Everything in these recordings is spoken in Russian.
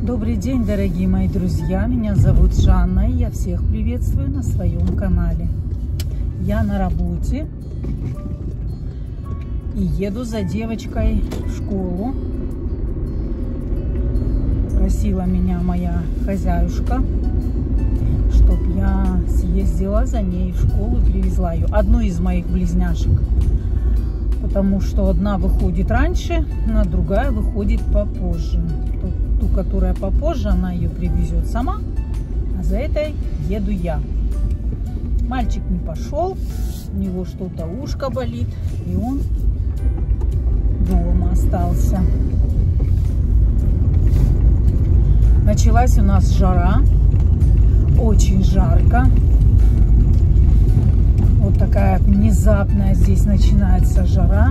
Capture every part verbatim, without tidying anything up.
Добрый день, дорогие мои друзья! Меня зовут Жанна, и я всех приветствую на своем канале. Я на работе и еду за девочкой в школу. Просила меня моя хозяюшка, чтоб я съездила за ней в школу и привезла ее. Одну из моих близняшек. Потому что одна выходит раньше, а другая выходит попозже. Ту, которая попозже, она ее привезет сама, а за этой еду я. Мальчик не пошел, у него что-то ушко болит, и он дома остался. Началась у нас жара, очень жарко. Вот такая внезапная здесь начинается жара.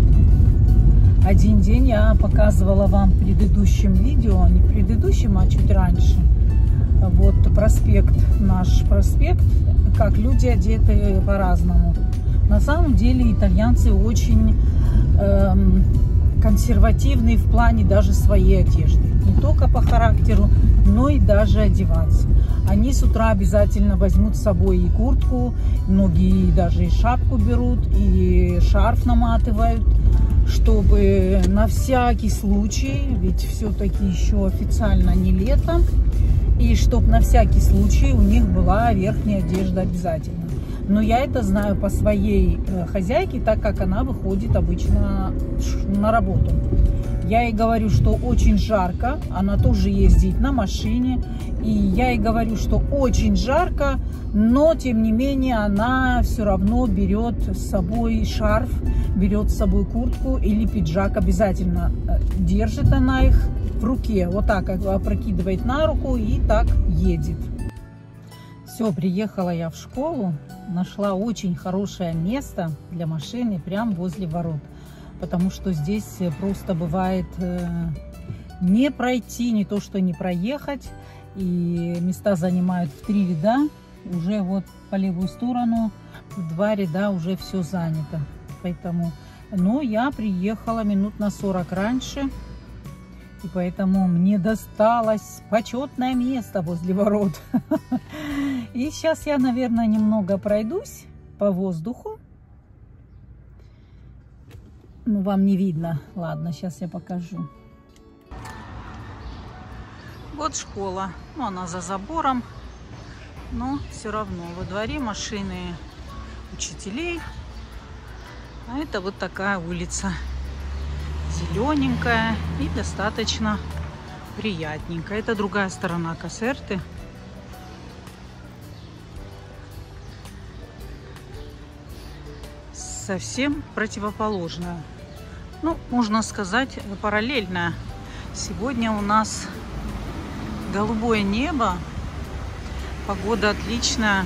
Один день я показывала вам в предыдущем видео, не предыдущем, а чуть раньше. Вот проспект, наш проспект, как люди одеты по-разному. На самом деле итальянцы очень эм, консервативные в плане даже своей одежды. Не только по характеру, но и даже одеваться. Они с утра обязательно возьмут с собой и куртку, многие даже и шапку берут, и шарф наматывают, чтобы на всякий случай, ведь все-таки еще официально не лето, и чтобы на всякий случай у них была верхняя одежда обязательно. Но я это знаю по своей хозяйке, так как она выходит обычно на работу. Я ей говорю, что очень жарко, она тоже ездит на машине, и я ей говорю, что очень жарко, но тем не менее она все равно берет с собой шарф, берет с собой куртку или пиджак обязательно. Держит она их в руке, вот так опрокидывает на руку и так едет. Все, приехала я в школу, нашла очень хорошее место для машины прямо возле ворот. Потому что здесь просто бывает не пройти, не то что не проехать. И места занимают в три ряда. Уже вот по левую сторону в два ряда уже все занято. Поэтому, но я приехала минут на сорок раньше. И поэтому мне досталось почетное место возле ворот. И сейчас я, наверное, немного пройдусь по воздуху. Ну, вам не видно. Ладно, сейчас я покажу. Вот школа. Ну, она за забором. Но все равно во дворе машины учителей. А это вот такая улица. Зелененькая и достаточно приятненькая. Это другая сторона Кассерты. Совсем противоположная. Ну, можно сказать, параллельная. Сегодня у нас голубое небо, погода отличная.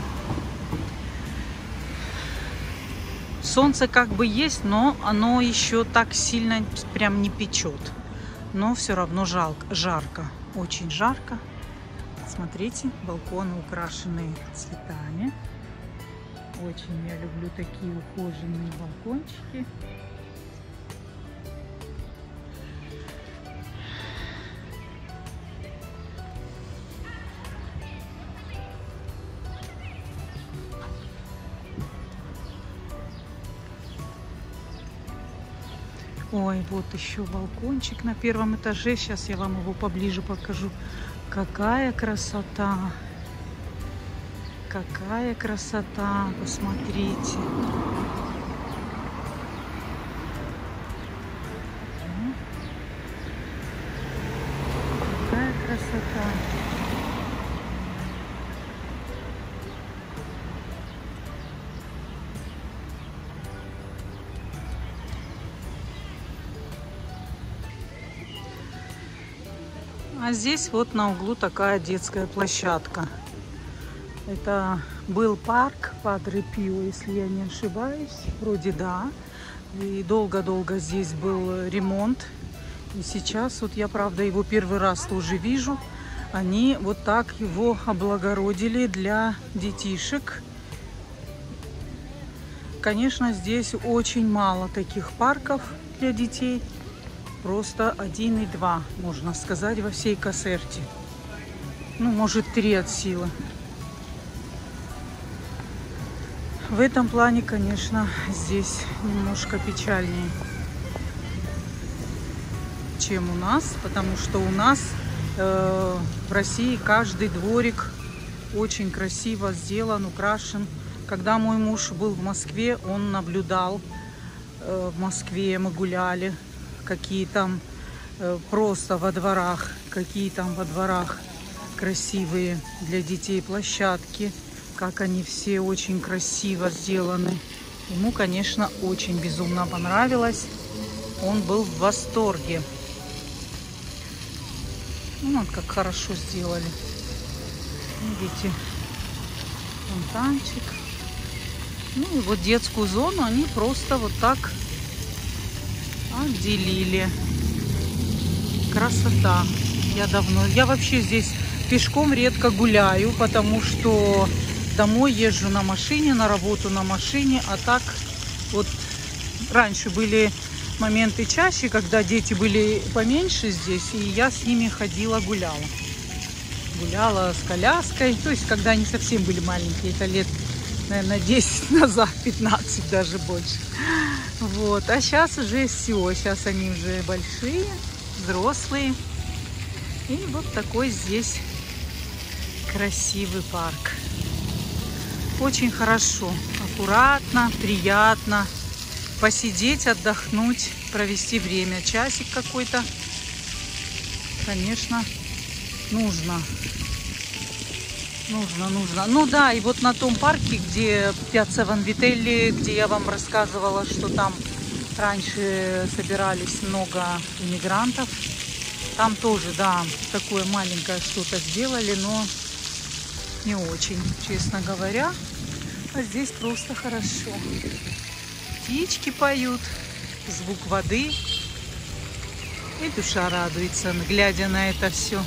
Солнце как бы есть, но оно еще так сильно прям не печет. Но все равно жалко, жарко, очень жарко. Смотрите, балконы украшенные цветами. Очень я люблю такие ухоженные балкончики. Ой, вот еще балкончик на первом этаже. Сейчас я вам его поближе покажу. Какая красота! Какая красота! Посмотрите! Какая красота! А здесь вот на углу такая детская площадка. Это был парк Падре Пио, если я не ошибаюсь. Вроде да. И долго-долго здесь был ремонт. И сейчас вот я, правда, его первый раз тоже вижу. Они вот так его облагородили для детишек. Конечно, здесь очень мало таких парков для детей. просто один и два, можно сказать, во всей Касерте. Ну, может, три от силы. В этом плане, конечно, здесь немножко печальнее, чем у нас, потому что у нас э, в России каждый дворик очень красиво сделан, украшен. Когда мой муж был в Москве, он наблюдал э, в Москве, мы гуляли, какие там э, просто во дворах, какие там во дворах красивые для детей площадки, как они все очень красиво сделаны. Ему, конечно, очень безумно понравилось. Он был в восторге. Ну, вот как хорошо сделали. Видите, фонтанчик. Ну и вот детскую зону они просто вот так отделили. Красота. Я давно... Я вообще здесь пешком редко гуляю, потому что домой езжу на машине, на работу на машине. А так вот раньше были моменты чаще, когда дети были поменьше здесь, и я с ними ходила, гуляла. Гуляла с коляской. То есть, когда они совсем были маленькие, это лет, наверное, десять назад, пятнадцать даже больше. Вот. А сейчас уже все. Сейчас они уже большие, взрослые. И вот такой здесь красивый парк. Очень хорошо, аккуратно, приятно посидеть, отдохнуть, провести время. Часик какой-то, конечно, нужно. Нужно, нужно. Ну да, и вот на том парке, где Пьяцца Ванвителли, где я вам рассказывала, что там раньше собирались много иммигрантов. Там тоже, да, такое маленькое что-то сделали, но не очень, честно говоря. А здесь просто хорошо. Птички поют, звук воды. И душа радуется, глядя на это все.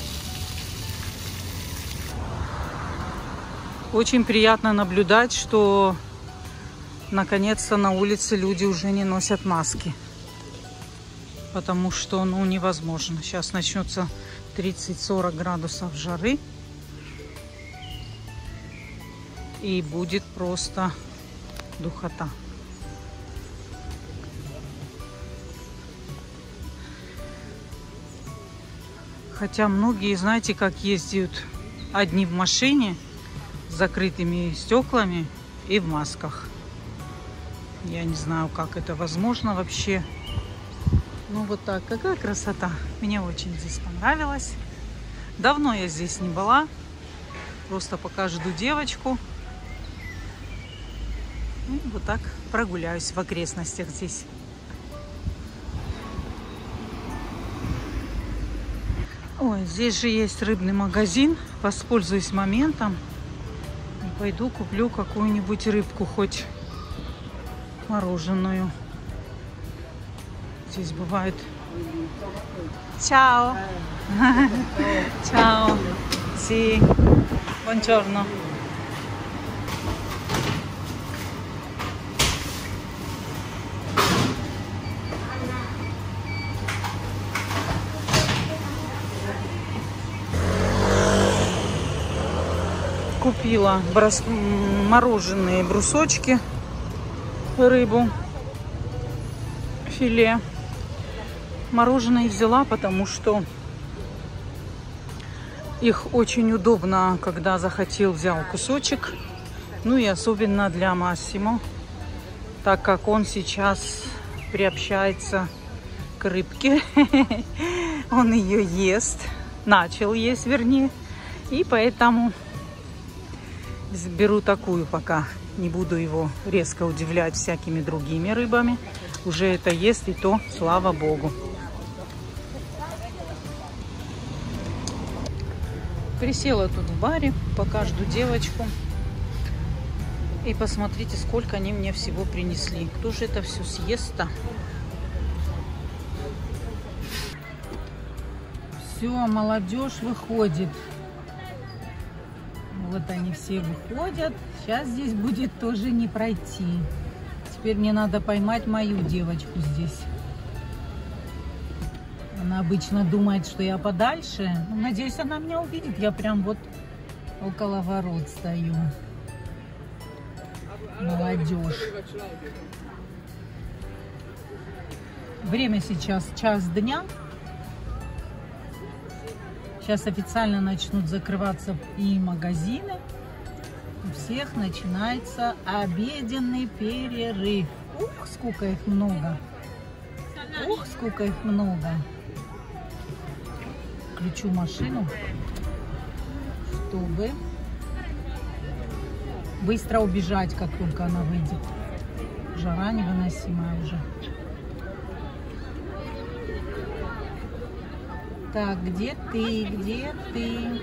Очень приятно наблюдать, что наконец-то на улице люди уже не носят маски. Потому что, ну, невозможно. Сейчас начнется тридцать-сорок градусов жары. И будет просто духота. Хотя многие, знаете, как ездят одни в машине с закрытыми стеклами и в масках. Я не знаю, как это возможно вообще. Ну вот так, какая красота. Мне очень здесь понравилось. Давно я здесь не была. Просто пока жду девочку. И вот так прогуляюсь в окрестностях здесь. Ой, здесь же есть рыбный магазин. Воспользуюсь моментом и пойду куплю какую-нибудь рыбку, хоть мороженую. Здесь бывает. Чао. Чао. Си. Buongiorno. Купила брос... мороженые брусочки, рыбу, филе. Мороженое взяла, потому что их очень удобно, когда захотел, взял кусочек. Ну и особенно для Массимо, так как он сейчас приобщается к рыбке. Он ее ест, начал есть, вернее. И поэтому беру такую пока. Не буду его резко удивлять всякими другими рыбами. Уже это ест, и то, слава богу. Присела тут в баре, пока жду девочку. И посмотрите, сколько они мне всего принесли. Кто же это все съест-то? Все, молодежь выходит. Вот они все выходят. Сейчас здесь будет тоже не пройти. Теперь мне надо поймать мою девочку здесь. Она обычно думает, что я подальше. Ну, надеюсь, она меня увидит. Я прям вот около ворот стою. Молодежь. Время сейчас час дня. Сейчас официально начнут закрываться и магазины. У всех начинается обеденный перерыв. Ух, сколько их много. Ух, сколько их много. Включу машину, чтобы быстро убежать, как только она выйдет. Жара невыносимая уже. Так, где ты? Где ты?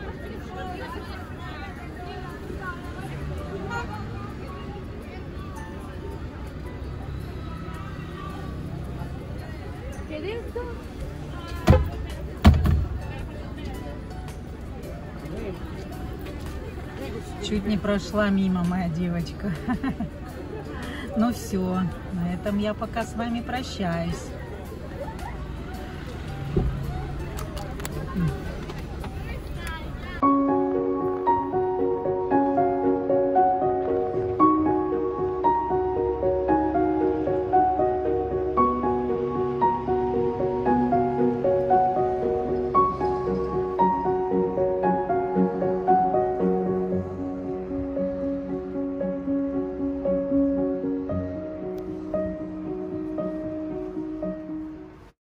Чуть не прошла мимо моя девочка. Ну все, на этом я пока с вами прощаюсь.